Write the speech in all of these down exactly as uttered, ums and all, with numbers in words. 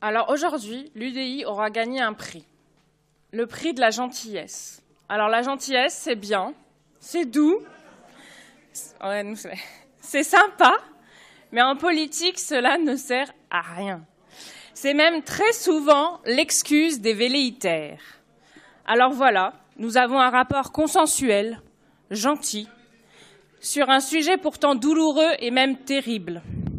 Alors aujourd'hui, l'U D I aura gagné un prix, le prix de la gentillesse. Alors la gentillesse, c'est bien, c'est doux, ouais, c'est sympa, mais en politique, cela ne sert à rien. C'est même très souvent l'excuse des velléitaires. Alors voilà, nous avons un rapport consensuel, gentil, sur un sujet pourtant douloureux et même terrible.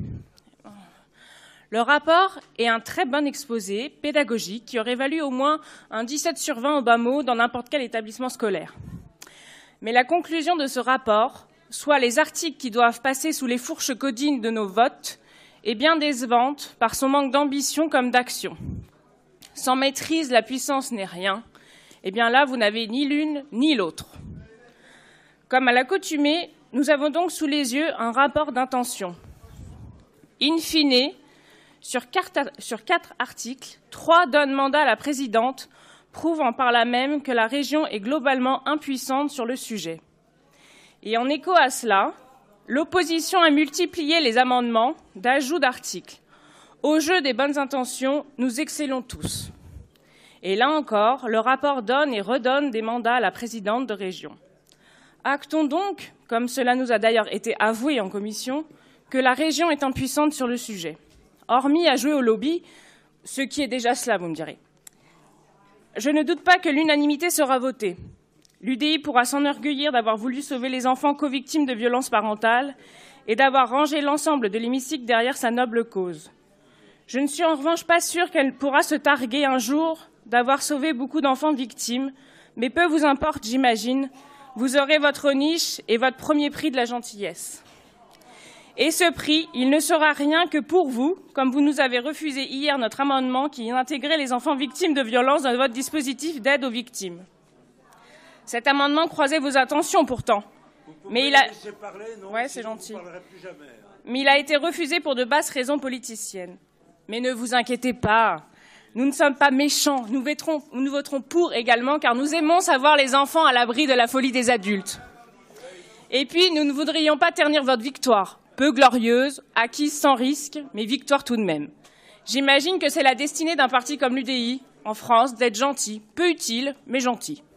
Le rapport est un très bon exposé pédagogique qui aurait valu au moins un dix-sept sur vingt au bas mot dans n'importe quel établissement scolaire. Mais la conclusion de ce rapport, soit les articles qui doivent passer sous les fourches codines de nos votes, est bien décevante par son manque d'ambition comme d'action. Sans maîtrise, la puissance n'est rien. Eh bien là, vous n'avez ni l'une ni l'autre. Comme à l'accoutumée, nous avons donc sous les yeux un rapport d'intention. In fine, sur quatre, sur quatre articles, trois donnent mandat à la présidente, prouvant par là même que la région est globalement impuissante sur le sujet. Et en écho à cela, l'opposition a multiplié les amendements d'ajout d'articles. Au jeu des bonnes intentions, nous excellons tous. Et là encore, le rapport donne et redonne des mandats à la présidente de région. Actons donc, comme cela nous a d'ailleurs été avoué en commission, que la région est impuissante sur le sujet. Hormis à jouer au lobby, ce qui est déjà cela, vous me direz. Je ne doute pas que l'unanimité sera votée. L'U D I pourra s'enorgueillir d'avoir voulu sauver les enfants co-victimes de violences parentales et d'avoir rangé l'ensemble de l'hémicycle derrière sa noble cause. Je ne suis en revanche pas sûre qu'elle pourra se targuer un jour d'avoir sauvé beaucoup d'enfants victimes, mais peu vous importe, j'imagine, vous aurez votre niche et votre premier prix de la gentillesse. Et ce prix, il ne sera rien que pour vous, comme vous nous avez refusé hier notre amendement qui intégrait les enfants victimes de violences dans votre dispositif d'aide aux victimes. Cet amendement croisait vos attentions pourtant, mais il a... parler, non, ouais, c'est gentil. Plus jamais. Mais il a été refusé pour de basses raisons politiciennes. Mais ne vous inquiétez pas, nous ne sommes pas méchants, nous voterons, nous voterons pour également, car nous aimons savoir les enfants à l'abri de la folie des adultes. Et puis, nous ne voudrions pas ternir votre victoire, peu glorieuse, acquise sans risque, mais victoire tout de même. J'imagine que c'est la destinée d'un parti comme l'U D I, en France, d'être gentil, peu utile, mais gentil.